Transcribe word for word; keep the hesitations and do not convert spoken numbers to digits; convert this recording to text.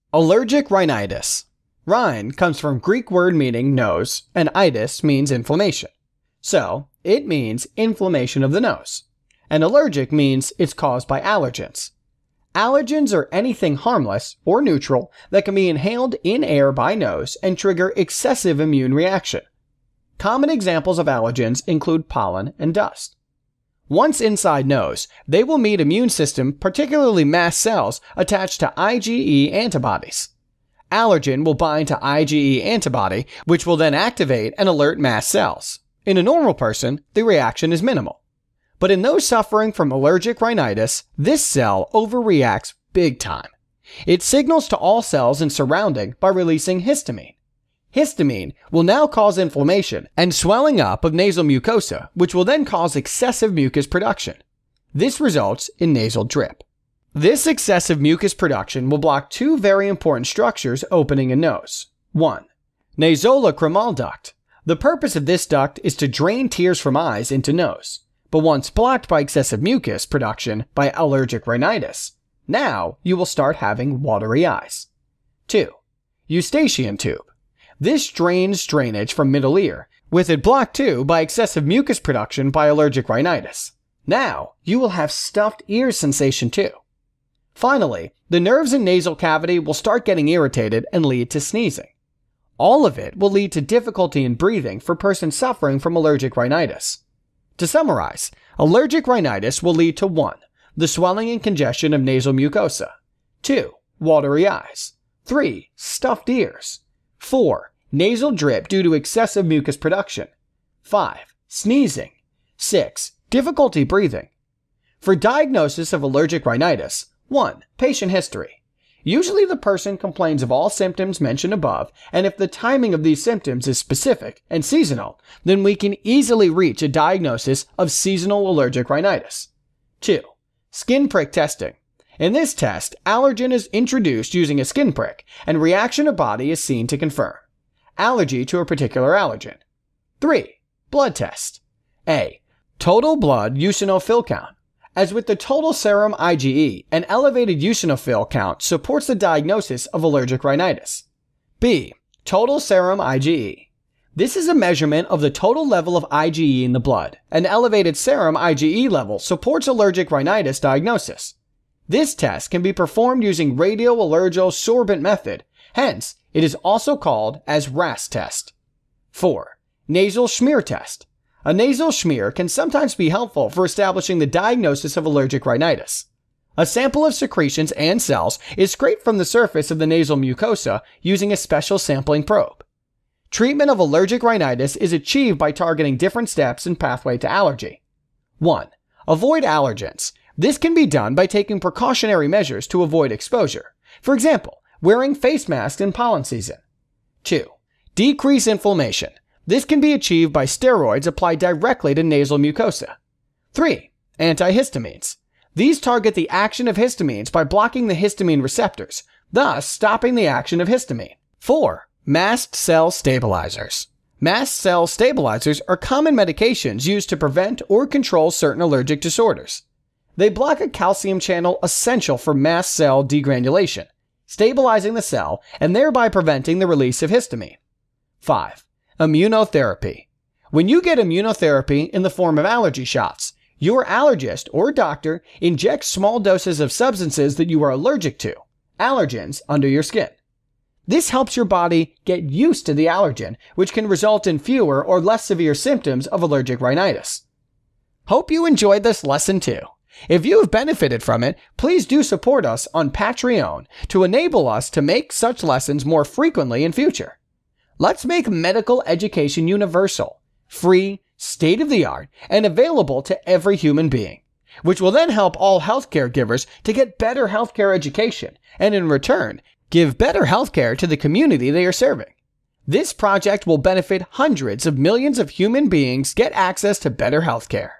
Allergic rhinitis. Rhin comes from Greek word meaning nose, and itis means inflammation. So, it means inflammation of the nose. And allergic means it's caused by allergens. Allergens are anything harmless or neutral that can be inhaled in air by nose and trigger excessive immune reaction. Common examples of allergens include pollen and dust. Once inside nose, they will meet immune system, particularly mast cells, attached to IgE antibodies. Allergen will bind to IgE antibody, which will then activate and alert mast cells. In a normal person, the reaction is minimal. But in those suffering from allergic rhinitis, this cell overreacts big time. It signals to all cells in surrounding by releasing histamine. Histamine will now cause inflammation and swelling up of nasal mucosa, which will then cause excessive mucus production. This results in nasal drip. This excessive mucus production will block two very important structures opening a nose. one. Nasolacrimal duct. The purpose of this duct is to drain tears from eyes into nose. But once blocked by excessive mucus production by allergic rhinitis, now you will start having watery eyes. two. Eustachian tube. This drains drainage from middle ear, with it blocked too by excessive mucus production by allergic rhinitis. Now, you will have stuffed ear sensation too. Finally, the nerves in nasal cavity will start getting irritated and lead to sneezing. All of it will lead to difficulty in breathing for persons suffering from allergic rhinitis. To summarize, allergic rhinitis will lead to one. The swelling and congestion of nasal mucosa. two. Watery eyes. three. Stuffed ears. four. Nasal drip due to excessive mucus production. five. Sneezing. six. Difficulty breathing. For diagnosis of allergic rhinitis, one. Patient history. Usually the person complains of all symptoms mentioned above, and if the timing of these symptoms is specific and seasonal, then we can easily reach a diagnosis of seasonal allergic rhinitis. two. Skin prick testing. In this test, allergen is introduced using a skin prick, and reaction of body is seen to confirm allergy to a particular allergen. three. Blood test. A. Total blood eosinophil count. As with the total serum IgE, an elevated eosinophil count supports the diagnosis of allergic rhinitis. B. Total serum IgE. This is a measurement of the total level of IgE in the blood. An elevated serum IgE level supports allergic rhinitis diagnosis. This test can be performed using radioallergol sorbent method, hence it is also called as R A S test. four. Nasal smear test. A nasal smear can sometimes be helpful for establishing the diagnosis of allergic rhinitis. A sample of secretions and cells is scraped from the surface of the nasal mucosa using a special sampling probe. Treatment of allergic rhinitis is achieved by targeting different steps in pathway to allergy. one. Avoid allergens. This can be done by taking precautionary measures to avoid exposure. For example, wearing face masks in pollen season. two. Decrease inflammation. This can be achieved by steroids applied directly to nasal mucosa. three. Antihistamines. These target the action of histamines by blocking the histamine receptors, thus stopping the action of histamine. four. Mast cell stabilizers. Mast cell stabilizers are common medications used to prevent or control certain allergic disorders. They block a calcium channel essential for mast cell degranulation, stabilizing the cell and thereby preventing the release of histamine. five. Immunotherapy. When you get immunotherapy in the form of allergy shots, your allergist or doctor injects small doses of substances that you are allergic to, allergens, under your skin. This helps your body get used to the allergen, which can result in fewer or less severe symptoms of allergic rhinitis. Hope you enjoyed this lesson too. If you have benefited from it, please do support us on Patreon to enable us to make such lessons more frequently in future. Let's make medical education universal, free, state-of-the-art, and available to every human being, which will then help all healthcare givers to get better healthcare education, and in return, give better healthcare to the community they are serving. This project will benefit hundreds of millions of human beings get access to better healthcare.